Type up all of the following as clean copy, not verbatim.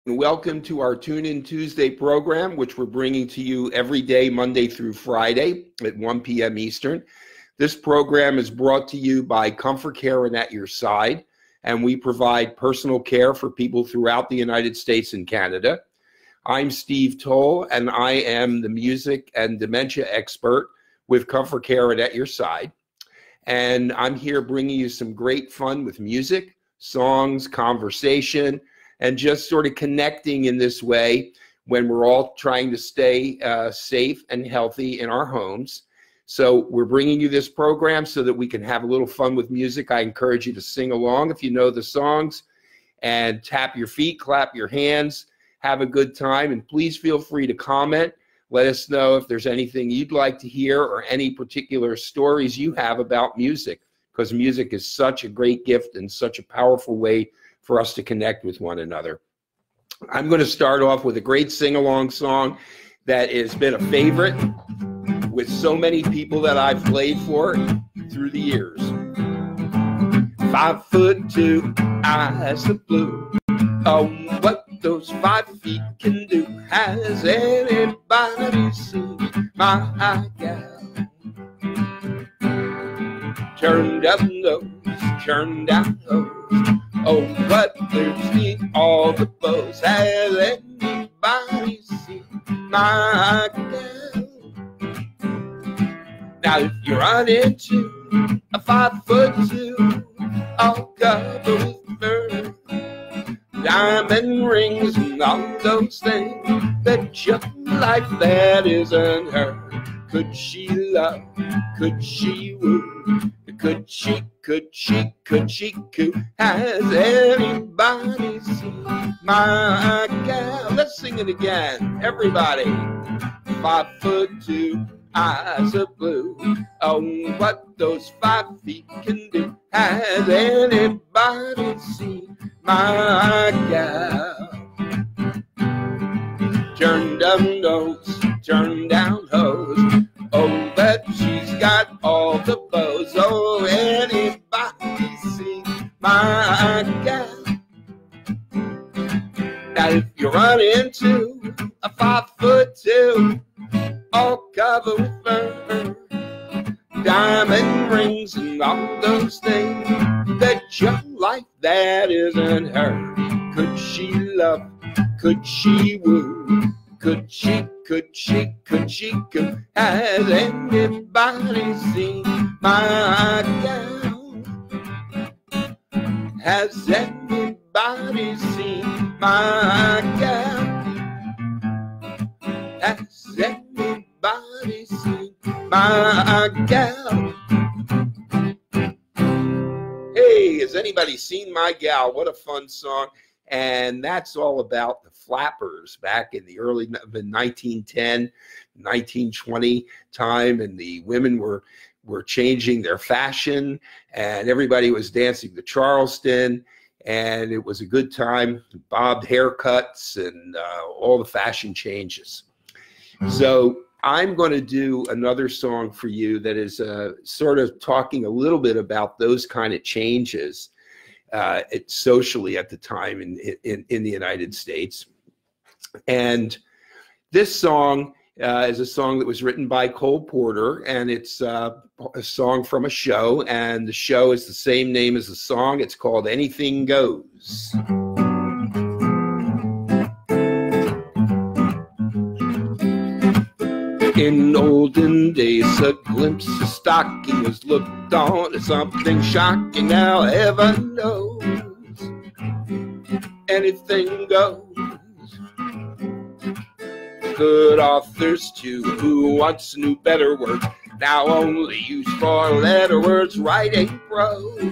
Welcome to our Tune In Tuesday program, which we're bringing to you every day, Monday through Friday at 1 p.m. Eastern. This program is brought to you by ComForCare and At Your Side, and we provide personal care for people throughout the United States and Canada. I'm Steve Toll, and I am the music and dementia expert with ComForCare and At Your Side. And I'm here bringing you some great fun with music, songs, conversation, and just sort of connecting in this way when we're all trying to stay safe and healthy in our homes. So we're bringing you this program so that we can have a little fun with music. I encourage you to sing along if you know the songs, and tap your feet, clap your hands, have a good time, and please feel free to comment. Let us know if there's anything you'd like to hear or any particular stories you have about music, because music is such a great gift and such a powerful way for us to connect with one another. I'm going to start off with a great sing-along song that has been a favorite with so many people that I've played for through the years. 5'2", eyes of blue. Oh, what those 5 feet can do. Has anybody seen my gal? Turn down those, turn down those. Oh, what lives in all the bows. Has anybody seen my gal? Now, if you run into a 5'2", all covered with fur, diamond rings and all those things, that just like that isn't her. Could she love? Could she woo? Could she coo? Has anybody seen my gal? Let's sing it again, everybody. 5'2", eyes of blue. Oh, what those 5 feet can do. Has anybody seen my gal? Turn down those, turn down hose. Oh, but she's got all the bows. Oh, anybody see my gal? Now, if you run into a 5'2", all covered with fur, diamond rings and all those things, that just like that isn't her. Could she love? Could she woo? Could she coo? Has anybody seen my gal? Has anybody seen my gal? Has anybody seen my gal? Hey, has anybody seen my gal? What a fun song. And that's all about the Flappers back in the early 1910, 1920 time. And the women were changing their fashion, and everybody was dancing the Charleston. And it was a good time, bobbed haircuts and all the fashion changes. So I'm going to do another song for you that is sort of talking a little bit about those kind of changes socially at the time in the United States. And this song is a song that was written by Cole Porter, and it's a song from a show, and the show is the same name as the song. It's called Anything Goes. In olden days, a glimpse of stocking was looked on as something shocking. Now heaven knows anything goes. Good authors too, who once knew better words, now only use 4-letter words, writing prose.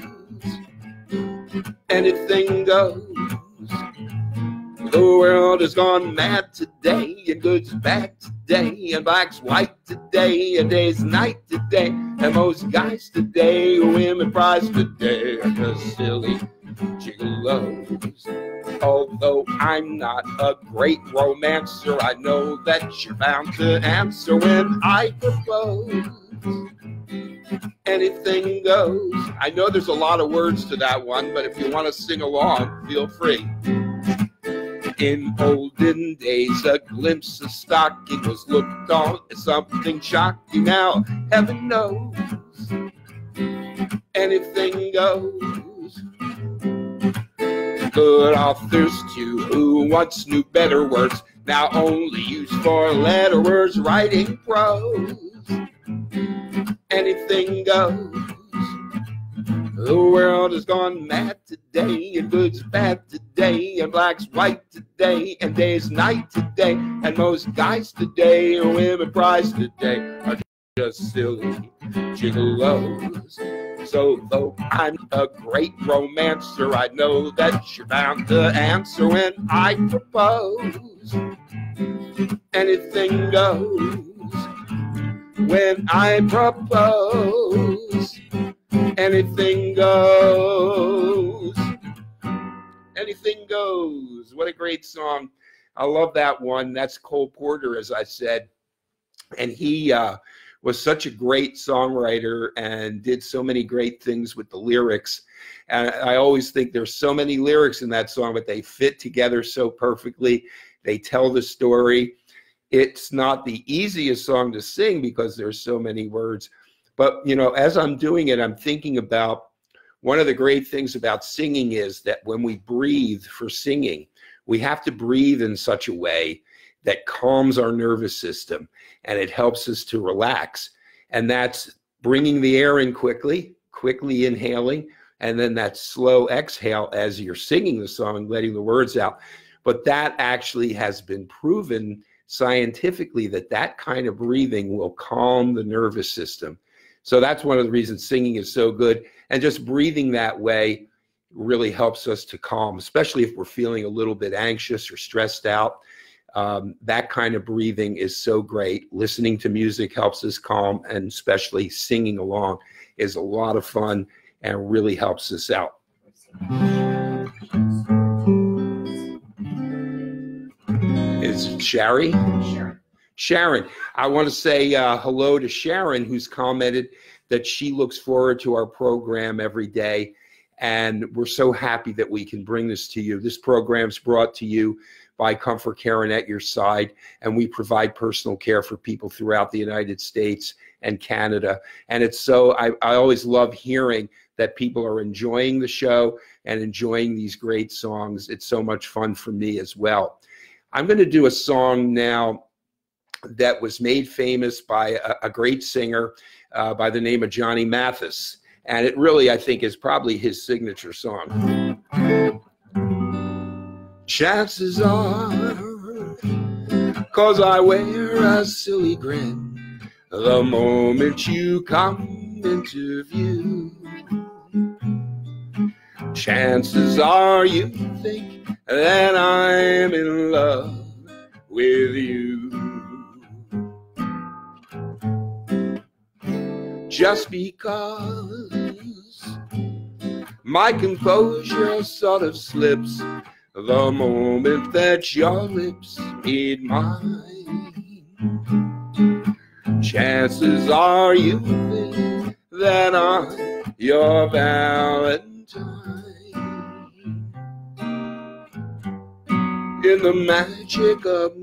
Anything goes. The world has gone mad today, and good's bad today, and black's white today, and day's night today, and most guys today, women prize today, are just silly gigolos. Although I'm not a great romancer, I know that you're bound to answer when I propose. Anything goes. I know there's a lot of words to that one, but if you want to sing along, feel free. In olden days, a glimpse of stocking was looked on as something shocking. Now, heaven knows, anything goes. Good authors, too, who once knew better words, now only use four-letter writing prose. Anything goes. The world has gone mad today, and good's bad today, and black's white today, and day's night today, and most guys today, or women prize today, are just silly gigolos. So though I'm a great romancer, I know that you're bound to answer when I propose. Anything goes when I propose. Anything goes. Anything goes. What a great song. I love that one. That's Cole Porter, as I said. And he was such a great songwriter and did so many great things with the lyrics. And I always think there's so many lyrics in that song, but they fit together so perfectly. They tell the story. It's not the easiest song to sing because there's so many words. But, you know, as I'm doing it, I'm thinking about one of the great things about singing is that when we breathe for singing, we have to breathe in such a way that calms our nervous system and it helps us to relax. And that's bringing the air in quickly inhaling, and then that slow exhale as you're singing the song, letting the words out. But that actually has been proven scientifically that that kind of breathing will calm the nervous system. So that's one of the reasons singing is so good. And just breathing that way really helps us to calm, especially if we're feeling a little bit anxious or stressed out. That kind of breathing is so great. Listening to music helps us calm, and especially singing along is a lot of fun and really helps us out. Is it Sherry? Sharon. I want to say hello to Sharon, who's commented that she looks forward to our program every day. And we're so happy that we can bring this to you. This program's brought to you by ComForCare and At Your Side. And we provide personal care for people throughout the United States and Canada. And it's so, I always love hearing that people are enjoying the show and enjoying these great songs. It's so much fun for me as well. I'm going to do a song now that was made famous by a great singer by the name of Johnny Mathis. And it really, I think, is probably his signature song. Chances are, 'cause I wear a silly grin the moment you come into view. Chances are you think that I'm in love with you. Just because my composure sort of slips the moment that your lips meet mine. Chances are you think that I'm your Valentine. In the magic of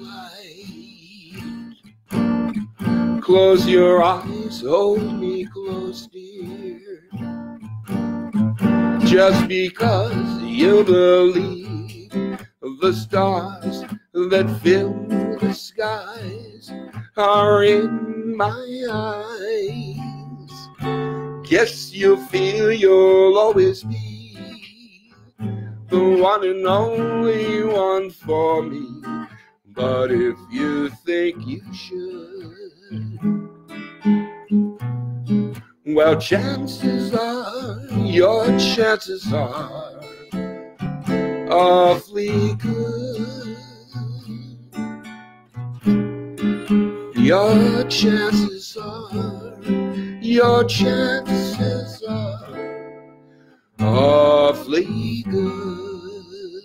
moonlight, close your eyes, hold me close, dear. Just because you believe the stars that fill the skies are in my eyes. Guess you feel you'll always be the one and only one for me. But if you think you should, well, chances are, your chances are awfully good. Your chances are awfully good.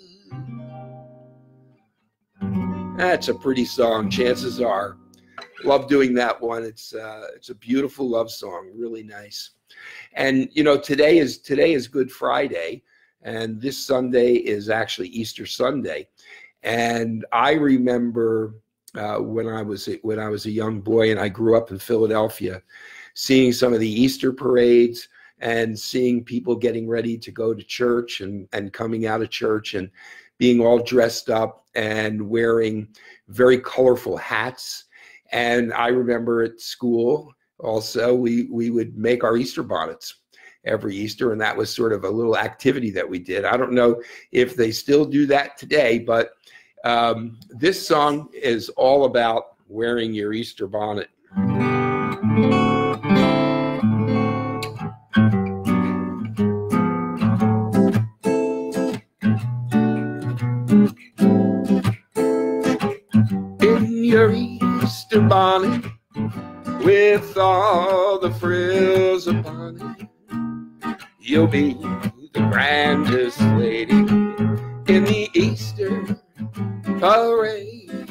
That's a pretty song, Chances Are. Love doing that one. It's a beautiful love song, really nice. And you know, today is Good Friday, And this Sunday is actually Easter Sunday. And I remember when I was a young boy, and I grew up in Philadelphia, seeing some of the Easter parades and seeing people getting ready to go to church and coming out of church and being all dressed up and wearing very colorful hats. And I remember at school also, we would make our Easter bonnets every Easter, and that was sort of a little activity that we did. I don't know if they still do that today, but this song is all about wearing your Easter bonnet. In your Easter bonnet, with all the frills upon it, you'll be the grandest lady in the Easter parade.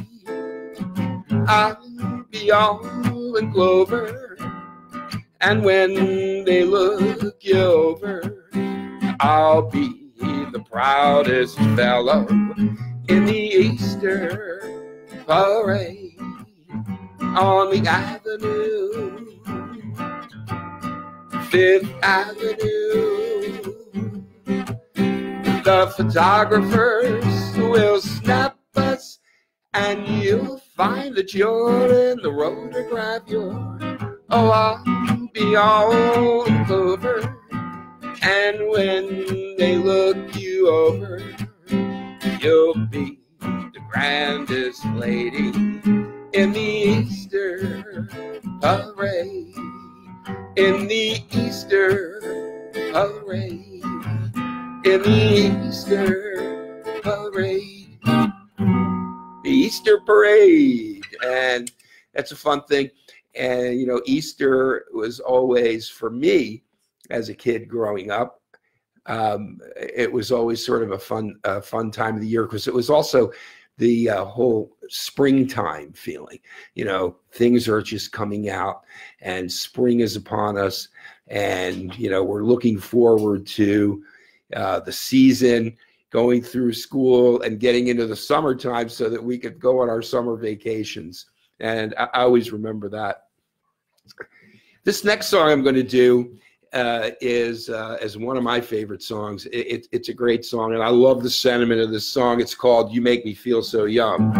I'll be all in clover, and when they look you over, I'll be the proudest fellow in the Easter parade. On the avenue, Fifth Avenue, the photographers will snap us, and you'll find that you're in the rotograph. Oh, I'll be all over, and when they look you over, you'll be the grandest lady in the Easter parade. In the Easter parade. In the Easter parade. The Easter parade. And that's a fun thing. And, you know, Easter was always, for me, as a kid growing up, it was always sort of a fun time of the year, because it was also the whole springtime feeling. You know, things are just coming out and spring is upon us, and, you know, we're looking forward to the season, going through school and getting into the summertime so that we could go on our summer vacations. And I always remember that. This next song I'm going to do is one of my favorite songs. It's a great song, and I love the sentiment of this song. It's called "You Make Me Feel So Young."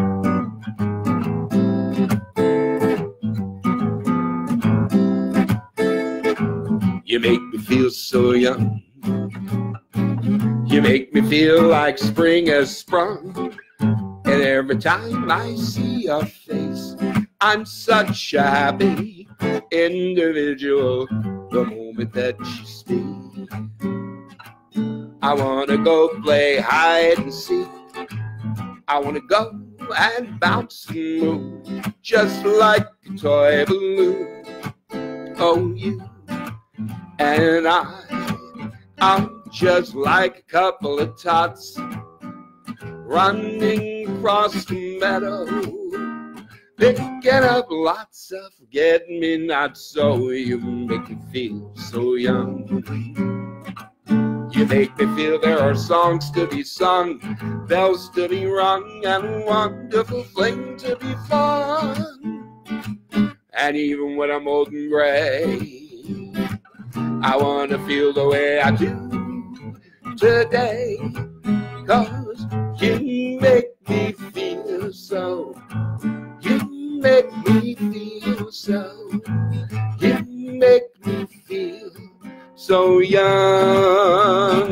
You make me feel so young. You make me feel like spring has sprung. And every time I see your face, I'm such a happy individual. The moment that you speak, I want to go play hide and seek. I want to go and bounce and move just like a toy balloon. Oh, you and I'm just like a couple of tots running across the meadow, picking up lots of forget-me-nots. So you make me feel so young. You make me feel there are songs to be sung, bells to be rung, and a wonderful fling to be fun. And even when I'm old and gray, I want to feel the way I do today, 'cause you make me feel so. You make me feel so. You make me feel so young.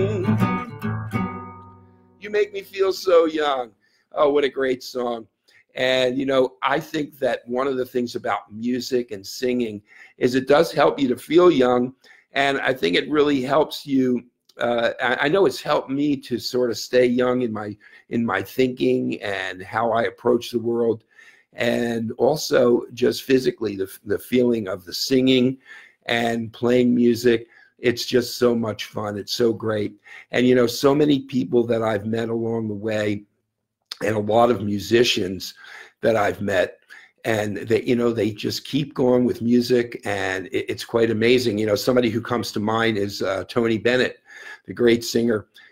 You make me feel so young. Oh, what a great song. And, you know, I think that one of the things about music and singing is it does help you to feel young. And I think it really helps you. I know it's helped me to sort of stay young in my thinking and how I approach the world. And also just physically, the feeling of the singing and playing music. It's just so much fun. It's so great. And, you know, so many people that I've met along the way, and a lot of musicians that I've met, and they, you know, they just keep going with music, and it's quite amazing. You know, somebody who comes to mind is Tony Bennett, the great singer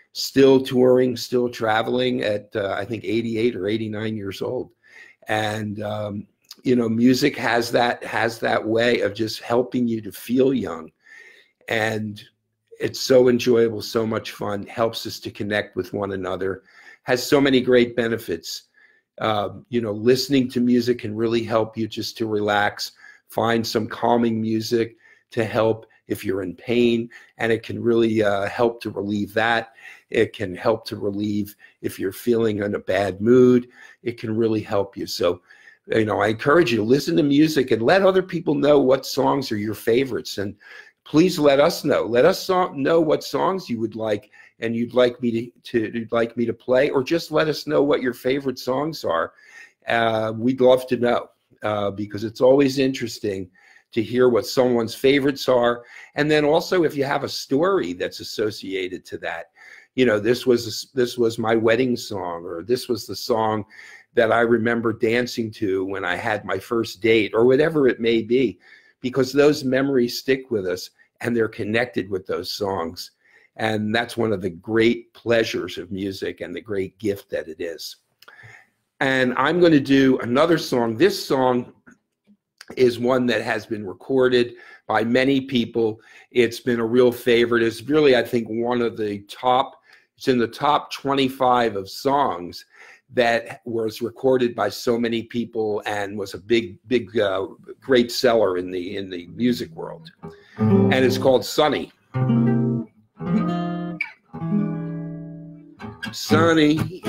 still touring, still traveling at, I think, 88 or 89 years old. And, you know, music has that way of just helping you to feel young. And it's so enjoyable, so much fun, helps us to connect with one another, has so many great benefits. You know, listening to music can really help you just to relax, find some calming music to help if you're in pain, and it can really help to relieve that. It can help to relieve if you're feeling in a bad mood. It can really help you. So, you know, I encourage you to listen to music and let other people know what songs are your favorites. And please let us know. Let us know what songs you would like and you'd like me to play, or just let us know what your favorite songs are. We'd love to know because it's always interesting to hear what someone's favorites are. And then also if you have a story that's associated to that, you know, this was my wedding song, or this was the song that I remember dancing to when I had my first date, or whatever it may be, because those memories stick with us and they're connected with those songs. And that's one of the great pleasures of music and the great gift that it is. And I'm going to do another song. This song is one that has been recorded by many people. It's been a real favorite. It's really, I think, one of the top, it's in the top 25 of songs that was recorded by so many people and was a big, great seller in the music world. And it's called Sunny. Sunny,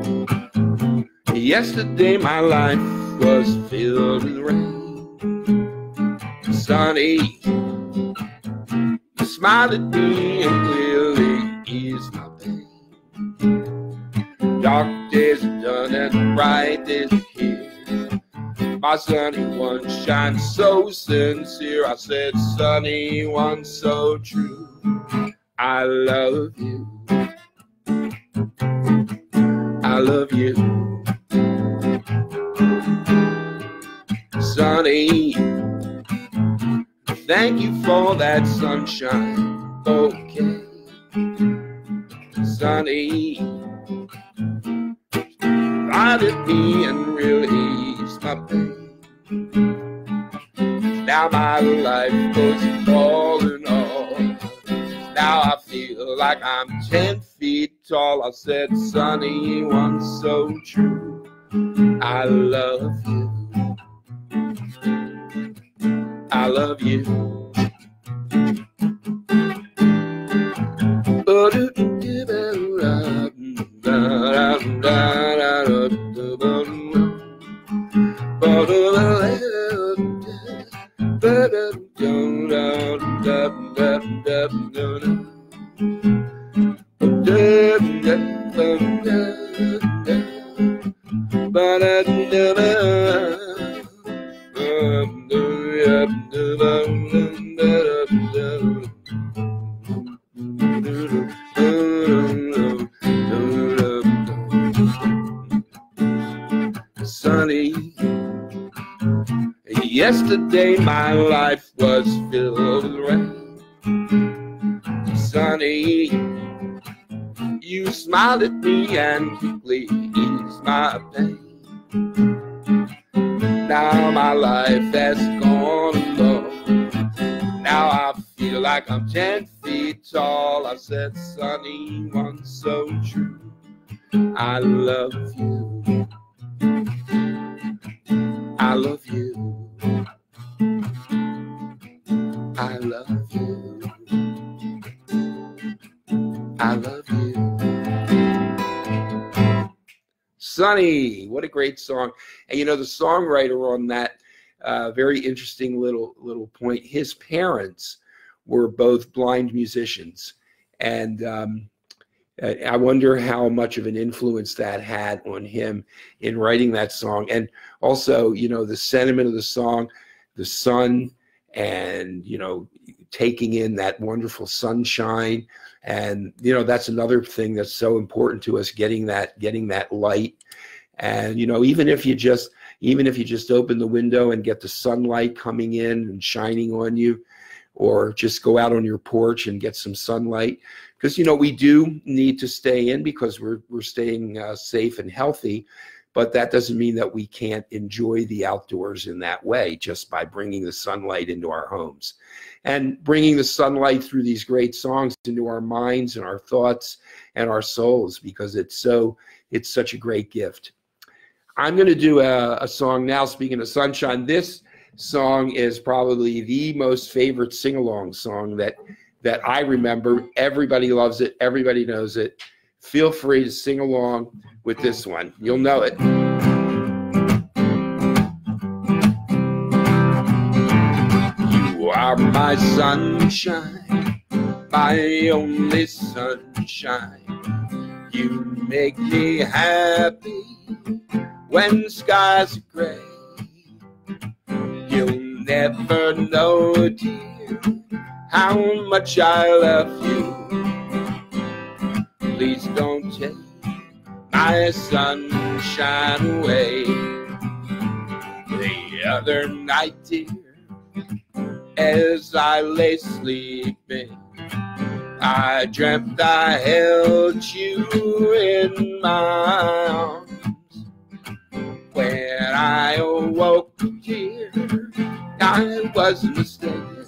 yesterday my life was filled with rain. Sunny, you smiled at me and clearly eased my pain. Dark days are done and bright days are here. My sunny one shines so sincere. I said, sunny one so true. I love you. I love you. Sunny, thank you for that sunshine bouquet. Sunny, guided me and released my pain. Now my life goes falling off. Now I feel like I'm 10 feet tall. I said, sunny one so true. I love you. I love you. Sunny, yesterday my life was filled with rain. Sunny, you smiled at me and quickly eased my pain. Now my life has gone alone. Now I feel like I'm 10 feet tall. I said, sunny one so true. I love you. I love you. I love you. I love you. Sunny, what a great song. And you know, the songwriter on that, very interesting little point, his parents were both blind musicians. And I wonder how much of an influence that had on him in writing that song. And also, you know, the sentiment of the song, the sun, and, you know, taking in that wonderful sunshine. And, you know, that's another thing that's so important to us, getting that light. And, you know, even if you just open the window and get the sunlight coming in and shining on you, or just go out on your porch and get some sunlight, because, you know, we do need to stay in because we're staying safe and healthy. But that doesn't mean that we can't enjoy the outdoors in that way just by bringing the sunlight into our homes and bringing the sunlight through these great songs into our minds and our thoughts and our souls, because it's such a great gift. I'm going to do a song now, speaking of sunshine. This song is probably the most favorite sing-along song that I remember. Everybody loves it. Everybody knows it. Feel free to sing along with this one. You'll know it. You are my sunshine, my only sunshine. You make me happy when skies are gray. You'll never know, dear, how much I love you. Please don't take my sunshine away. The other night, dear, as I lay sleeping, I dreamt I held you in my arms. When I awoke, dear, I was mistaken.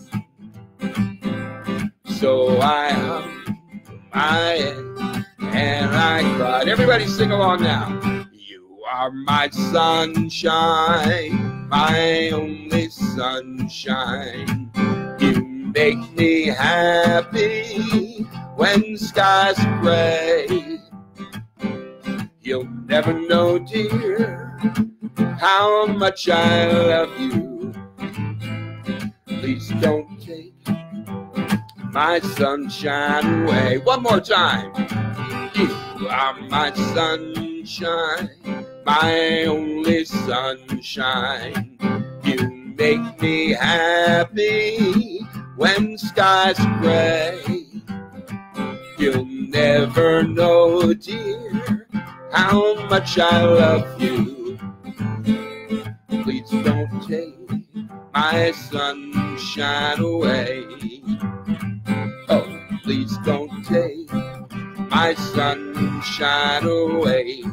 So I hung my head and I cried. Everybody sing along now. You are my sunshine, my only sunshine. You make me happy when skies are gray. You'll never know, dear, how much I love you. Please don't take my sunshine away. One more time. You are my sunshine, my only sunshine. You make me happy when skies are gray. You'll never know, dear, how much I love you. Please don't take my sunshine away. Oh, please don't take my sunshine away.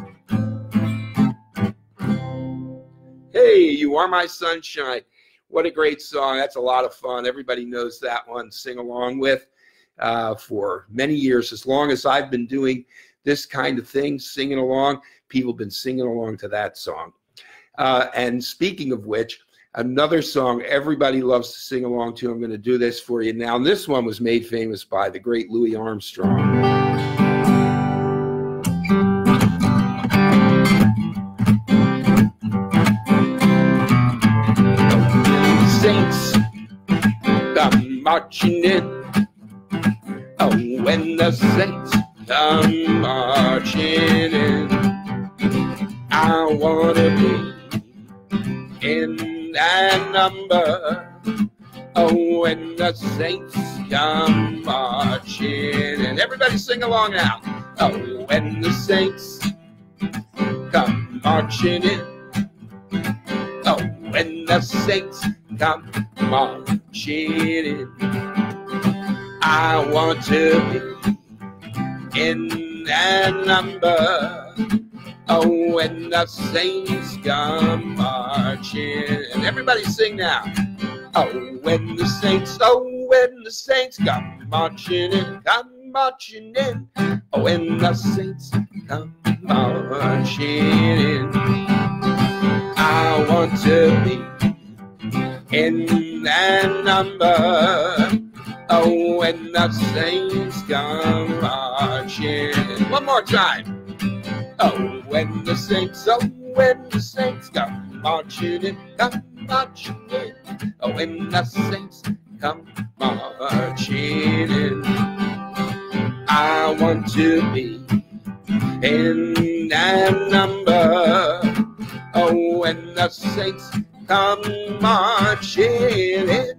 Hey, you are my sunshine. What a great song. That's a lot of fun. Everybody knows that one. Sing along with for many years. As long as I've been doing this kind of thing, singing along, people have been singing along to that song. And speaking of which, another song everybody loves to sing along to. I'm going to do this for you now. And this one was made famous by the great Louis Armstrong. Saints come marching in. Oh, when the saints come marching in, I want to be in that number. Oh, when the saints come marching in. Everybody sing along now. Oh, when the saints come marching in. Oh, when the saints come marching in, I want to be in that number. Oh, when the saints come marching in. Everybody sing now. Oh, when the saints come marching in, come marching in. Oh, when the saints come marching in, I want to be in that number. Oh, when the saints come marching in. One more time. Oh, when the saints come marching in, come marching in. Oh, when the saints come marching in, I want to be in that number. Oh, when the saints come marching in.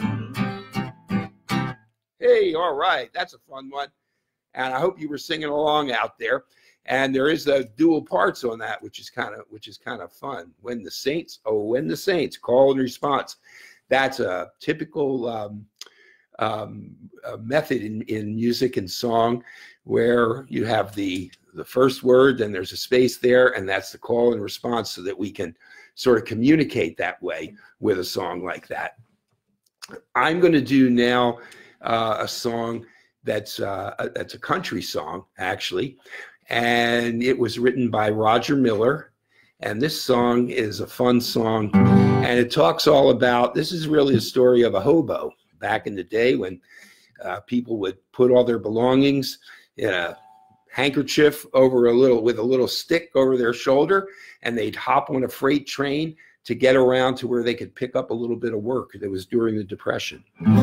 Hey, all right, that's a fun one. And I hope you were singing along out there. And there is a dual parts on that, which is kind of fun. When the saints, call and response. That's a typical a method in music and song where you have the first word, then there's a space there, and that's the call and response, so that we can sort of communicate that way with a song like that. I'm going to do now a song that's a country song, actually, and it was written by Roger Miller. And this song is a fun song, and it talks all about, this is really a story of a hobo back in the day when people would put all their belongings in a handkerchief over with a little stick over their shoulder, and they'd hop on a freight train to get around to where they could pick up a little bit of work. That was during the Depression.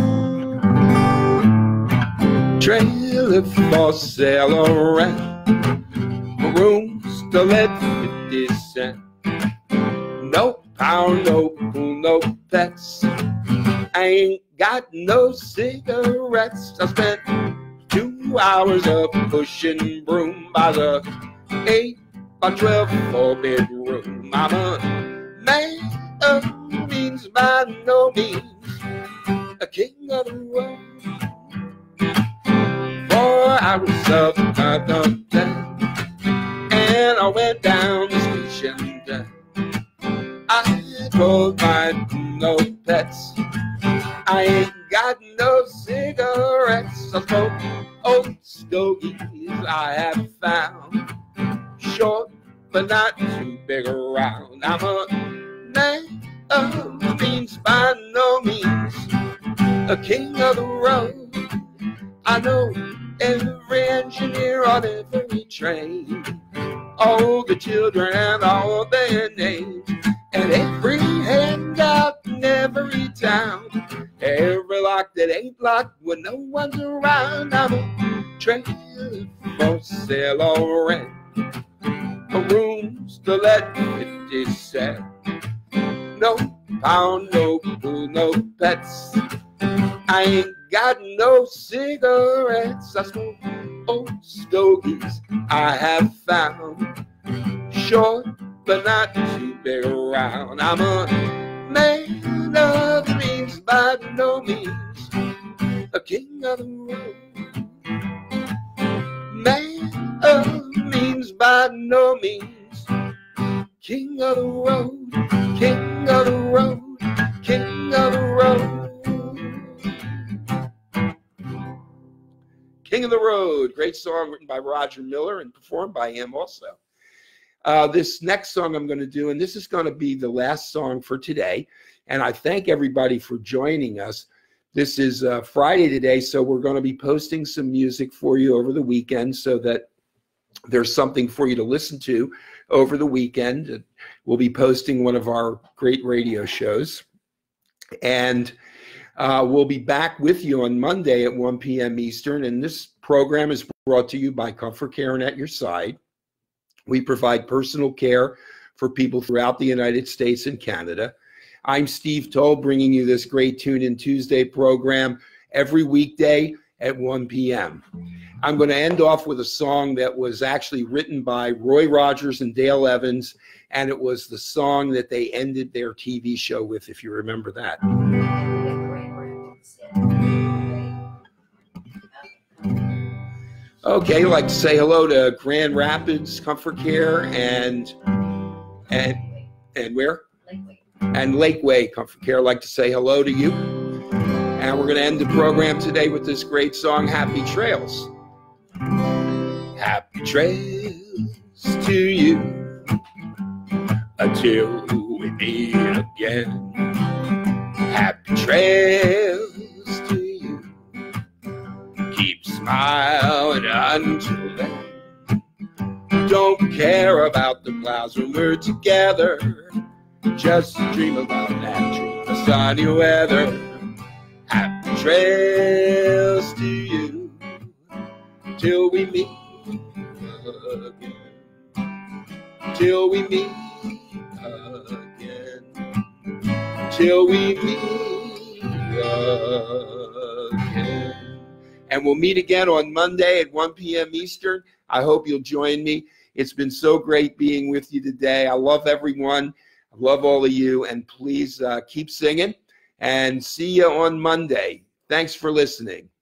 Trailer for sale around, rooms to let 50 cents. No pound, no pool, no pets. I ain't got no cigarettes. I spent 2 hours of pushing broom by the 8 by 12 4-bedroom. I'm a man of means by no means, a king of the road. 4 hours of conduct, and I went down the station. I told mine no pets. I ain't got no cigarettes. I smoke old stogies I have found, short but not too big around. I'm a man of means by no means, a king of the road. I know every engineer on every train, all the children and all their names, and every handout in every town, every lock that ain't locked when no one's around. I'm a trailer for sale or rent, for rooms to let 50 cents. No pound, no pool, no pets. I ain't got no cigarettes. I smoke old stogies I have found, short but not too big around. I'm a man of means by no means, a king of the road. Man of means by no means, king of the road, king of the road, king of the road. King of the Road, great song written by Roger Miller and performed by him also. This next song I'm going to do, and this is going to be the last song for today, and I thank everybody for joining us. This is Friday today, so we're going to be posting some music for you over the weekend so that there's something for you to listen to over the weekend. We'll be posting one of our great radio shows, and we'll be back with you on Monday at 1 p.m. Eastern, and this program is brought to you by ComForCare and At Your Side. We provide personal care for people throughout the United States and Canada. I'm Steve Toll, bringing you this great Tune In Tuesday program every weekday at 1 p.m. I'm going to end off with a song that was actually written by Roy Rogers and Dale Evans, and it was the song that they ended their TV show with, if you remember that. Okay, I'd like to say hello to Grand Rapids, ComForCare, and where? Lakeway. And Lakeway ComForCare. I'd like to say hello to you. And we're going to end the program today with this great song, Happy Trails. Happy trails to you until we meet again. Happy trails to you. Keep smiling until then. Don't care about the clouds when we're together. Just dream about that dream of sunny weather. Happy trails to you till we meet again. Till we meet again. Till we meet again. And we'll meet again on Monday at 1 p.m. Eastern. I hope you'll join me. It's been so great being with you today. I love everyone. I love all of you. And please keep singing. And see you on Monday. Thanks for listening.